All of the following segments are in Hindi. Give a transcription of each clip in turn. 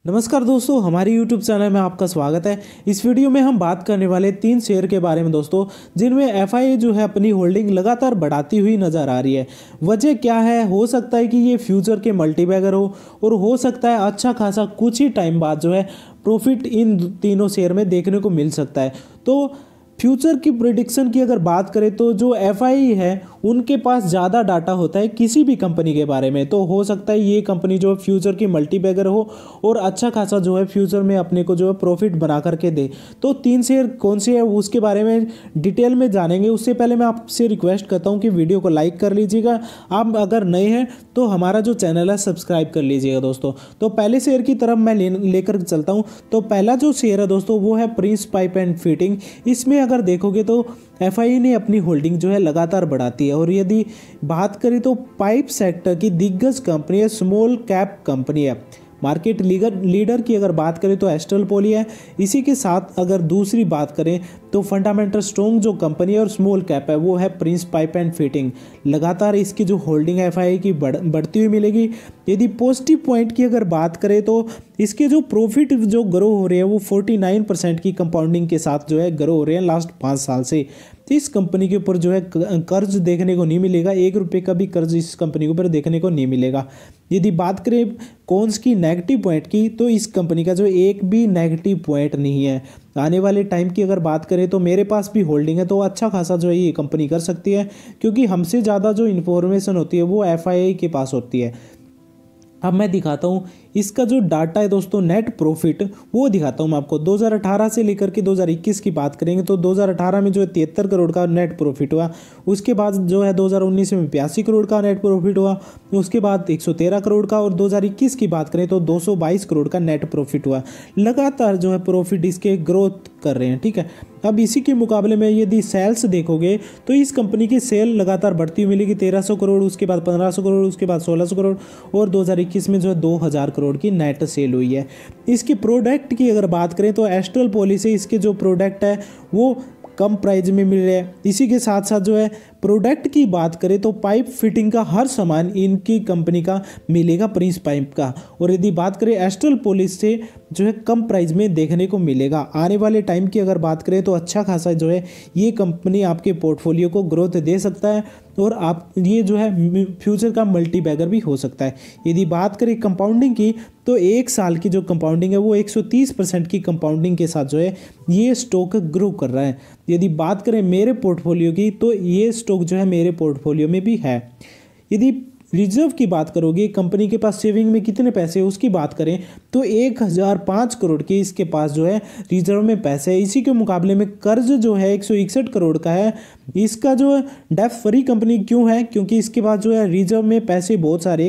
नमस्कार दोस्तों, हमारे YouTube चैनल में आपका स्वागत है। इस वीडियो में हम बात करने वाले 3 शेयर के बारे में दोस्तों, जिनमें एफआईआई जो है अपनी होल्डिंग लगातार बढ़ाती हुई नजर आ रही है। वजह क्या है? हो सकता है कि ये फ्यूचर के मल्टीबैगर हो हो सकता है अच्छा खासा कुछ ही टाइम बाद जो है प्रॉफिट इन तीनों शेयर में देखने को मिल सकता है। तो फ्यूचर की प्रिडिक्शन की अगर बात करें तो जो एफआईआई है उनके पास ज़्यादा डाटा होता है किसी भी कंपनी के बारे में। तो हो सकता है ये कंपनी जो है फ्यूचर की मल्टीबैगर हो और अच्छा खासा जो है फ्यूचर में अपने को जो है प्रॉफिट बना करके दे। तो 3 शेयर कौन से है उसके बारे में डिटेल में जानेंगे। उससे पहले मैं आपसे रिक्वेस्ट करता हूँ कि वीडियो को लाइक कर लीजिएगा। आप अगर नए हैं तो हमारा जो चैनल है सब्सक्राइब कर लीजिएगा दोस्तों। तो पहले शेयर की तरफ मैं लेकर चलता हूँ। तो पहला जो शेयर है दोस्तों वो है प्रिंस पाइप एंड फिटिंग। इसमें अगर देखोगे तो एफआईआई ने अपनी होल्डिंग जो है लगातार बढ़ाती है। और यदि बात करें तो पाइप सेक्टर की दिग्गज कंपनी है, स्मॉल कैप कंपनी है। मार्केट लीडर की अगर बात करें तो एस्ट्रल पॉली है। इसी के साथ अगर दूसरी बात करें तो फंडामेंटल स्ट्रॉन्ग जो कंपनी है और स्मॉल कैप है वो है प्रिंस पाइप एंड फिटिंग। लगातार इसकी जो होल्डिंग है एफआईआई की बढ़ती हुई मिलेगी। यदि पॉजिटिव पॉइंट की अगर बात करें तो इसके जो प्रॉफिट जो ग्रो हो रहे हैं वो 49% की कंपाउंडिंग के साथ जो है ग्रो हो रहे हैं लास्ट 5 साल से। तो इस कंपनी के ऊपर जो है कर्ज देखने को नहीं मिलेगा, 1 रुपये का भी कर्ज इस कंपनी के ऊपर देखने को नहीं मिलेगा। यदि बात करें कौन्स की नेगेटिव पॉइंट की तो इस कंपनी का जो एक भी नेगेटिव पॉइंट नहीं है। आने वाले टाइम की अगर बात करें तो मेरे पास भी होल्डिंग है, तो अच्छा खासा जो है ये कंपनी कर सकती है, क्योंकि हमसे ज़्यादा जो इन्फॉर्मेशन होती है वो एफआईआई के पास होती है। अब मैं दिखाता हूँ इसका जो डाटा है दोस्तों, नेट प्रॉफिट वो दिखाता हूँ मैं आपको। 2018 से लेकर के 2021 की बात करेंगे तो 2018 में जो है 73 करोड़ का नेट प्रॉफिट हुआ। उसके बाद जो है 2019 में 82 करोड़ का नेट प्रॉफिट हुआ। उसके बाद 113 करोड़ का, और 2021 की बात करें तो 222 करोड़ का नेट प्रॉफिट हुआ। लगातार जो है प्रॉफिट इसके ग्रोथ कर रहे हैं, ठीक है। अब इसी के मुकाबले में यदि सेल्स देखोगे तो इस कंपनी की सेल लगातार बढ़ती हुई मिलेगी। 1300 करोड़, उसके बाद 1500 करोड़, उसके बाद 1600 करोड़, और 2021 में जो है 2000 करोड़ की नेट सेल हुई है। इसके प्रोडक्ट की अगर बात करें तो एस्ट्रल पॉली से इसके जो प्रोडक्ट है वो कम प्राइस में मिल रहे हैं। इसी के साथ साथ जो है प्रोडक्ट की बात करें तो पाइप फिटिंग का हर सामान इनकी कंपनी का मिलेगा, प्रिंस पाइप का। और यदि बात करें एस्ट्रल पॉली से जो है कम प्राइस में देखने को मिलेगा। आने वाले टाइम की अगर बात करें तो अच्छा खासा जो है ये कंपनी आपके पोर्टफोलियो को ग्रोथ दे सकता है, और आप ये जो है फ्यूचर का मल्टीबैगर भी हो सकता है। यदि बात करें कंपाउंडिंग की तो 1 साल की जो कंपाउंडिंग है वो 130% की कंपाउंडिंग के साथ जो है ये स्टॉक ग्रो कर रहा है। यदि बात करें मेरे पोर्टफोलियो की तो ये स्टॉक जो है मेरे पोर्टफोलियो में भी है। यदि रिजर्व की बात करोगे, कंपनी के पास सेविंग में कितने पैसे हैं उसकी बात करें तो 1005 करोड़ के इसके पास जो है रिजर्व में पैसे है। इसी के मुकाबले में कर्ज जो है 161 करोड़ का है। इसका जो डेट फ्री कंपनी क्यों है? क्योंकि इसके पास जो है रिजर्व में पैसे बहुत सारे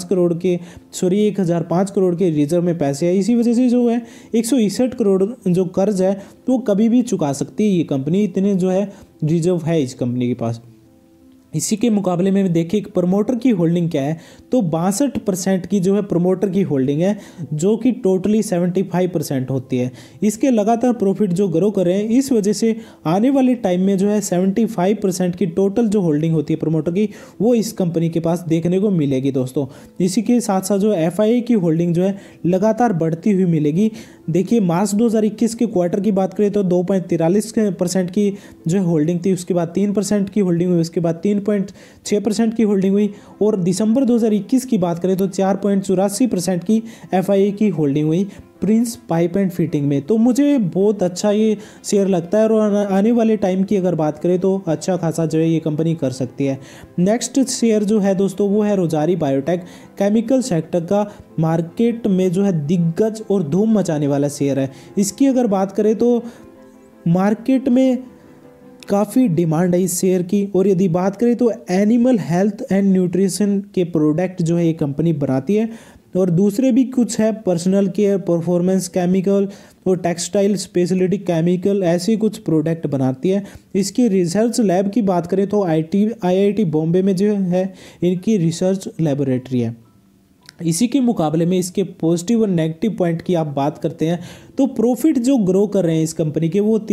1005 करोड़ के रिजर्व में पैसे है। इसी वजह से जो है 161 करोड़ जो कर्ज है तो कभी भी चुका सकती है ये कंपनी, इतने जो है रिजर्व है इस कंपनी के पास। इसी के मुकाबले में देखिए प्रमोटर की होल्डिंग क्या है, तो 62% की जो है प्रमोटर की होल्डिंग है, जो कि टोटली 75% होती है। इसके लगातार प्रॉफिट जो ग्रो कर रहे हैं, इस वजह से आने वाले टाइम में जो है 75% की टोटल जो होल्डिंग होती है प्रमोटर की वो इस कंपनी के पास देखने को मिलेगी दोस्तों। इसी के साथ साथ जो एफआईआई की होल्डिंग जो है लगातार बढ़ती हुई मिलेगी। देखिए मार्च 2021 के क्वार्टर की बात करें तो 2.43% की जो है होल्डिंग थी, उसके बाद 3% की होल्डिंग हुई, उसके बाद 3.6% की होल्डिंग हुई, और दिसंबर 2021 की बात करें तो 4.84% की एफआईआई की होल्डिंग हुई प्रिंस पाइप एंड फिटिंग में। तो मुझे बहुत अच्छा ये शेयर लगता है, और आने वाले टाइम की अगर बात करें तो अच्छा खासा जो है ये कंपनी कर सकती है। नेक्स्ट शेयर जो है दोस्तों वो है रोजारी बायोटेक। केमिकल सेक्टर का मार्केट में जो है दिग्गज और धूम मचाने वाला शेयर है। इसकी अगर बात करें तो मार्केट में काफ़ी डिमांड है इस शेयर की। और यदि बात करें तो एनिमल हेल्थ एंड न्यूट्रिशन के प्रोडक्ट जो है ये कंपनी बनाती है, और दूसरे भी कुछ है, पर्सनल केयर, परफॉर्मेंस केमिकल और टेक्सटाइल स्पेशलिटी केमिकल, ऐसे कुछ प्रोडक्ट बनाती है। इसकी रिसर्च लैब की बात करें तो आईआईटी बॉम्बे में जो है इनकी रिसर्च लेबोरेटरी है। इसी के मुकाबले में इसके पॉजिटिव और नेगेटिव पॉइंट की आप बात करते हैं तो प्रॉफिट जो ग्रो कर रहे हैं इस कंपनी के वो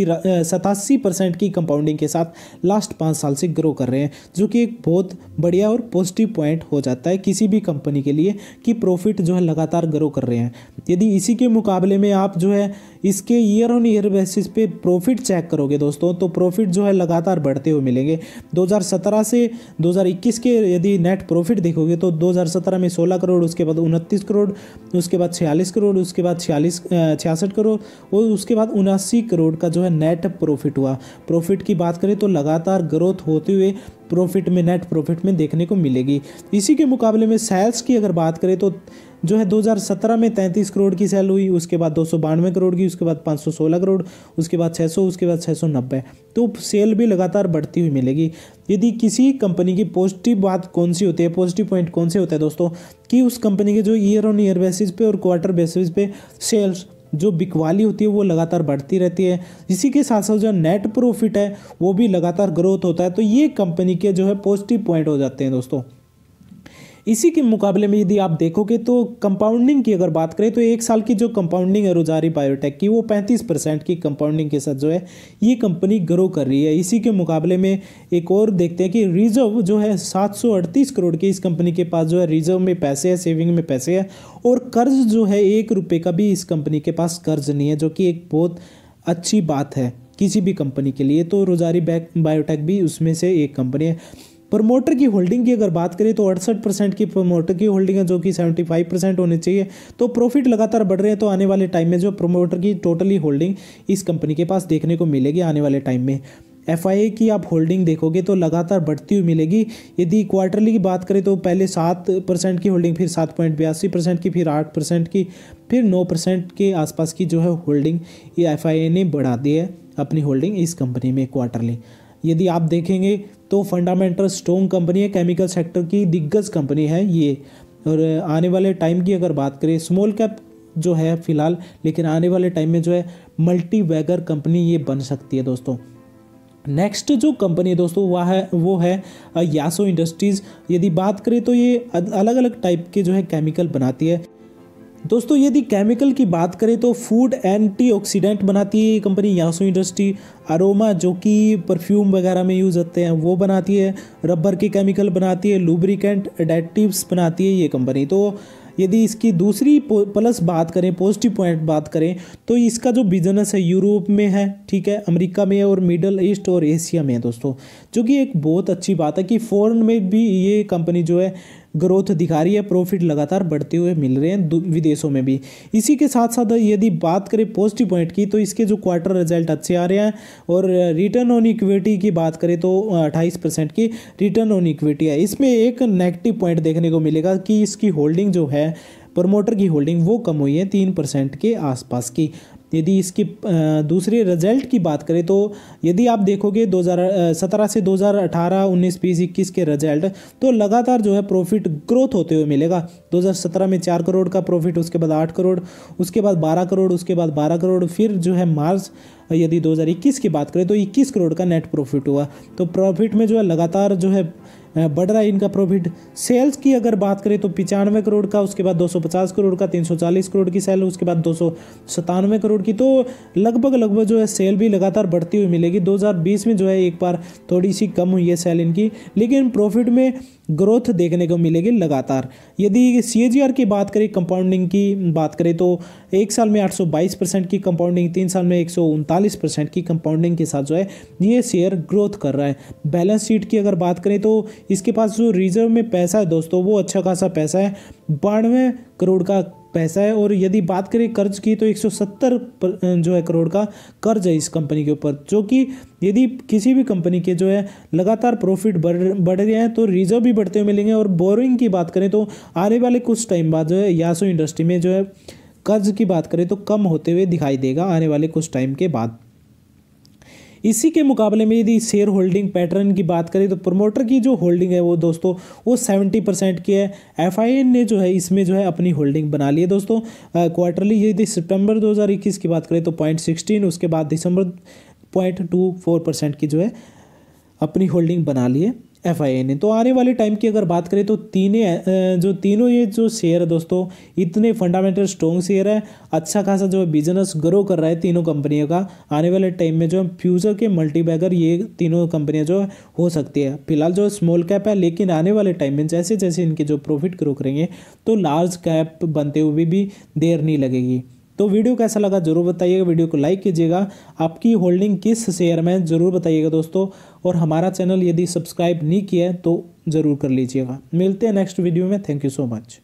87% की कंपाउंडिंग के साथ लास्ट 5 साल से ग्रो कर रहे हैं, जो कि एक बहुत बढ़िया और पॉजिटिव पॉइंट हो जाता है किसी भी कंपनी के लिए कि प्रॉफिट जो है लगातार ग्रो कर रहे हैं। यदि इसी के मुकाबले में आप जो है इसके ईयर ऑन ईयर बेसिस पे प्रॉफिट चेक करोगे दोस्तों, तो प्रॉफिट जो है लगातार बढ़ते हुए मिलेंगे। 2017 से 2021 के यदि नेट प्रॉफिट देखोगे तो 2017 में 16 करोड़, उसके बाद 29 करोड़, उसके बाद 46 करोड़, उसके बाद 66 करोड़ और उसके बाद 79 करोड़ का जो है नेट प्रॉफिट हुआ। प्रॉफिट की बात करें तो लगातार ग्रोथ होते हुए प्रॉफिट में, नेट प्रॉफिट में देखने को मिलेगी। इसी के मुकाबले में सेल्स की अगर बात करें तो जो है 2017 में 33 करोड़ की सेल हुई, उसके बाद 292 करोड़ की, उसके बाद 516 करोड़, उसके बाद 600, उसके बाद 690। तो सेल भी लगातार बढ़ती हुई मिलेगी। यदि किसी कंपनी की पॉजिटिव बात कौन सी होती है, पॉजिटिव पॉइंट कौन से होता है दोस्तों, कि उस कंपनी के जो ईयर ऑन ईयर बेसिस पे और क्वार्टर बेसिस पे सेल्स जो बिकवाली होती है वो लगातार बढ़ती रहती है। इसी के साथ साथ जो नेट प्रॉफिट है वो भी लगातार ग्रोथ होता है। तो ये कंपनी के जो है पॉजिटिव पॉइंट हो जाते हैं दोस्तों। इसी के मुकाबले में यदि आप देखोगे तो कंपाउंडिंग की अगर बात करें तो एक साल की जो कंपाउंडिंग है रोजारी बायोटेक की वो 35% की कंपाउंडिंग के साथ जो है ये कंपनी ग्रो कर रही है। इसी के मुकाबले में एक और देखते हैं कि रिजर्व जो है 738 करोड़ की इस कंपनी के पास जो है रिजर्व में पैसे है, सेविंग में पैसे है, और कर्ज जो है 1 रुपये का भी इस कंपनी के पास कर्ज नहीं है, जो कि एक बहुत अच्छी बात है किसी भी कंपनी के लिए। तो रोजारी बायोटेक भी उसमें से एक कंपनी है। प्रमोटर की होल्डिंग की अगर बात करें तो 68% की प्रमोटर की होल्डिंग है, जो कि 75% होनी चाहिए। तो प्रॉफिट लगातार बढ़ रहे हैं, तो आने वाले टाइम में जो प्रमोटर की टोटली होल्डिंग इस कंपनी के पास देखने को मिलेगी आने वाले टाइम में। FIA की आप होल्डिंग देखोगे तो लगातार बढ़ती हुई मिलेगी। यदि क्वार्टरली की बात करें तो पहले 7% की होल्डिंग, फिर 7.82% की, फिर 8% की, फिर 9% के आसपास की जो है होल्डिंग ये FIA ने बढ़ा दी है अपनी होल्डिंग इस कंपनी में क्वार्टरली। यदि आप देखेंगे तो फंडामेंटल स्ट्रॉन्ग कंपनी है, केमिकल सेक्टर की दिग्गज कंपनी है ये। और आने वाले टाइम की अगर बात करें, स्मॉल कैप जो है फिलहाल, लेकिन आने वाले टाइम में जो है मल्टी बैगर कंपनी ये बन सकती है दोस्तों। नेक्स्ट जो कंपनी है दोस्तों वो है यासो इंडस्ट्रीज़। यदि बात करें तो ये अलग अलग टाइप के जो है केमिकल बनाती है दोस्तों। यदि केमिकल की बात करें तो फूड एंटीऑक्सीडेंट बनाती है ये कंपनी यासो इंडस्ट्री। अरोमा जो कि परफ्यूम वगैरह में यूज़ होते हैं वो बनाती है। रबर के केमिकल बनाती है। लुब्रिकेंट एडेटिव्स बनाती है ये कंपनी। तो यदि इसकी दूसरी प्लस बात करें, पॉजिटिव पॉइंट बात करें, तो इसका जो बिजनेस है यूरोप में है, ठीक है, अमेरिका में और मिडल ईस्ट और एशिया में है दोस्तों, जो कि एक बहुत अच्छी बात है कि फॉरेन में भी ये कंपनी जो है ग्रोथ दिखा रही है। प्रॉफिट लगातार बढ़ते हुए मिल रहे हैं विदेशों में भी। इसी के साथ साथ यदि बात करें पॉजिटिव पॉइंट की, तो इसके जो क्वार्टर रिजल्ट अच्छे आ रहे हैं। और रिटर्न ऑन इक्विटी की बात करें तो 28% की रिटर्न ऑन इक्विटी है। इसमें एक नेगेटिव पॉइंट देखने को मिलेगा कि इसकी होल्डिंग जो है, प्रमोटर की होल्डिंग वो कम हुई है 3% के आसपास की। यदि इसकी दूसरे रिजल्ट की बात करें तो यदि आप देखोगे 2017 से 2018, 19, 20, 21 के रिजल्ट, तो लगातार जो है प्रॉफिट ग्रोथ होते हुए मिलेगा। 2017 में 4 करोड़ का प्रॉफिट, उसके बाद 8 करोड़, उसके बाद 12 करोड़, उसके बाद 12 करोड़, फिर जो है मार्च यदि 2021 की बात करें तो 21 करोड़ का नेट प्रॉफिट हुआ। तो प्रॉफिट में जो है लगातार जो है बढ़ रहा है इनका प्रॉफिट। सेल्स की अगर बात करें तो 95 करोड़ का, उसके बाद 250 करोड़ का, 340 करोड़ की सेल, उसके बाद 297 करोड़ की। तो लगभग जो है सेल भी लगातार बढ़ती हुई मिलेगी। 2020 में जो है एक बार थोड़ी सी कम हुई है सेल इनकी, लेकिन प्रॉफिट में ग्रोथ देखने को मिलेगी लगातार। यदि CAGR की बात करें, कंपाउंडिंग की बात करें, तो एक साल में 822% की कंपाउंडिंग, 3 साल में 139% की कंपाउंडिंग के साथ जो है ये शेयर ग्रोथ कर रहा है। बैलेंस शीट की अगर बात करें तो इसके पास जो रिजर्व में पैसा है दोस्तों वो अच्छा खासा पैसा है, 92 करोड़ का पैसा है। और यदि बात करें कर्ज की तो 170 जो है करोड़ का कर्ज है इस कंपनी के ऊपर, जो कि यदि किसी भी कंपनी के जो है लगातार प्रॉफिट बढ़ रहे हैं तो रिजर्व भी बढ़ते हुए मिलेंगे। और बोरोइंग की बात करें तो आने वाले कुछ टाइम बाद जो है यासो इंडस्ट्री में जो है कर्ज की बात करें तो कम होते हुए दिखाई देगा आने वाले कुछ टाइम के बाद। इसी के मुकाबले में यदि शेयर होल्डिंग पैटर्न की बात करें तो प्रमोटर की जो होल्डिंग है वो दोस्तों वो 70% की है। FIA ने जो है इसमें जो है अपनी होल्डिंग बना ली है दोस्तों क्वार्टरली। यदि सितंबर 2021 की बात करें तो 0.16, उसके बाद दिसंबर 0.24% की जो है अपनी होल्डिंग बना ली है FIA ने। तो आने वाले टाइम की अगर बात करें तो तीनों ये जो शेयर है दोस्तों, इतने फंडामेंटल स्ट्रॉन्ग शेयर है, अच्छा खासा जो बिजनेस ग्रो कर रहा है तीनों कंपनियों का। आने वाले टाइम में जो फ्यूचर के मल्टीबैगर ये तीनों कंपनियां जो हो सकती है। फिलहाल जो स्मॉल कैप है, लेकिन आने वाले टाइम में जैसे जैसे इनके जो प्रॉफिट ग्रो करेंगे तो लार्ज कैप बनते हुए भी देर नहीं लगेगी। तो वीडियो कैसा लगा जरूर बताइएगा, वीडियो को लाइक कीजिएगा, आपकी होल्डिंग किस शेयर में जरूर बताइएगा दोस्तों, और हमारा चैनल यदि सब्सक्राइब नहीं किया है तो ज़रूर कर लीजिएगा। मिलते हैं नेक्स्ट वीडियो में। Thank you so much.